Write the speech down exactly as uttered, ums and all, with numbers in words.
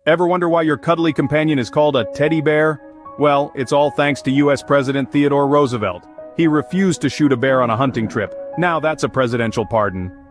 Ever wonder why your cuddly companion is called a teddy bear? Well, it's all thanks to U S President Theodore Roosevelt. He refused to shoot a bear on a hunting trip. Now that's a presidential pardon.